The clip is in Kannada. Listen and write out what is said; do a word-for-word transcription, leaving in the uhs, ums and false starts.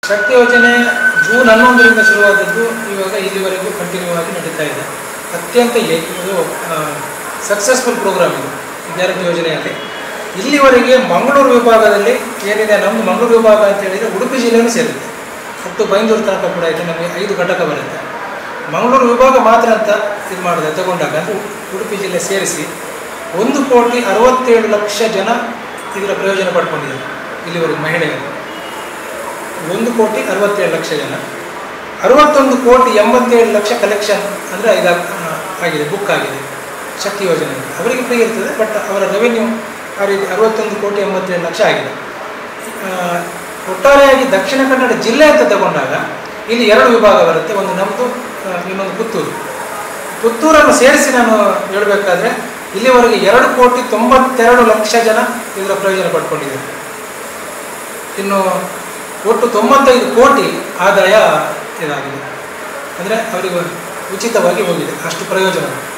ಶಕ್ತಿ ಯೋಜನೆ ಜೂನ್ ಹನ್ನೊಂದರಿಂದ ಶುರುವಾದದ್ದು ಇವಾಗ ಇಲ್ಲಿವರೆಗೂ ಕಂಟಿನ್ಯೂ ಆಗಿ ನಡೀತಾ ಇದೆ. ಅತ್ಯಂತ ಇದು ಸಕ್ಸಸ್ಫುಲ್ ಪ್ರೋಗ್ರಾಮ್ ಇದು ಗ್ಯಾರಂಟಿ ಯೋಜನೆಯಲ್ಲಿ. ಇಲ್ಲಿವರೆಗೆ ಮಂಗಳೂರು ವಿಭಾಗದಲ್ಲಿ ಏನಿದೆ, ನಮ್ಮದು ಮಂಗಳೂರು ವಿಭಾಗ ಅಂತ ಹೇಳಿದರೆ ಉಡುಪಿ ಜಿಲ್ಲೆಯೂ ಸೇರುತ್ತೆ, ಮತ್ತು ಬೈಂದೂರು ತನಕ ಕೂಡ ಇದೆ. ನಮಗೆ ಐದು ಘಟಕ ಬರುತ್ತೆ. ಮಂಗಳೂರು ವಿಭಾಗ ಮಾತ್ರ ಅಂತ ಇದು ಮಾಡಿದೆ ತಗೊಂಡಾಗ, ಅಂದರೆ ಉಡುಪಿ ಜಿಲ್ಲೆ ಸೇರಿಸಿ ಒಂದು ಕೋಟಿ ಅರವತ್ತೇಳು ಲಕ್ಷ ಜನ ಇದರ ಪ್ರಯೋಜನ ಪಡ್ಕೊಂಡಿದ್ದಾರೆ ಇಲ್ಲಿವರೆಗೂ ಮಹಿಳೆಯರು. ಒಂದು ಕೋಟಿ ಅರವತ್ತೇಳು ಲಕ್ಷ ಜನ, ಅರವತ್ತೊಂದು ಕೋಟಿ ಎಂಬತ್ತೇಳು ಲಕ್ಷ ಕಲೆಕ್ಷನ್ ಅಂದರೆ ಇದು ಆಗಿದೆ, ಬುಕ್ ಆಗಿದೆ ಶಕ್ತಿ ಯೋಜನೆ. ಅವರಿಗೆ ಫ್ರೀ ಇರ್ತದೆ, ಬಟ್ ಅವರ ರೆವೆನ್ಯೂ ಆ ರೀತಿ ಅರವತ್ತೊಂದು ಕೋಟಿ ಎಂಬತ್ತೇಳು ಲಕ್ಷ ಆಗಿದೆ. ಒಟ್ಟಾರೆಯಾಗಿ ದಕ್ಷಿಣ ಕನ್ನಡ ಜಿಲ್ಲೆ ಅಂತ ತಗೊಂಡಾಗ ಇಲ್ಲಿ ಎರಡು ವಿಭಾಗ ಬರುತ್ತೆ, ಒಂದು ನಮ್ಮದು, ಇನ್ನೊಂದು ಪುತ್ತೂರು. ಪುತ್ತೂರನ್ನು ಸೇರಿಸಿ ನಾನು ಹೇಳಬೇಕಾದ್ರೆ ಇಲ್ಲಿವರೆಗೆ ಎರಡು ಕೋಟಿ ತೊಂಬತ್ತೆರಡು ಲಕ್ಷ ಜನ ಇದರ ಪ್ರಯೋಜನ ಪಡ್ಕೊಂಡಿದ್ದಾರೆ. ಇನ್ನು ಒಟ್ಟು ತೊಂಬತ್ತೈದು ಕೋಟಿ ಆದಾಯ ಇದಾಗಿದೆ, ಅಂದರೆ ಅವರಿಗೆ ಉಚಿತವಾಗಿ ಹೋಗಿದೆ ಅಷ್ಟು ಪ್ರಯೋಜನ.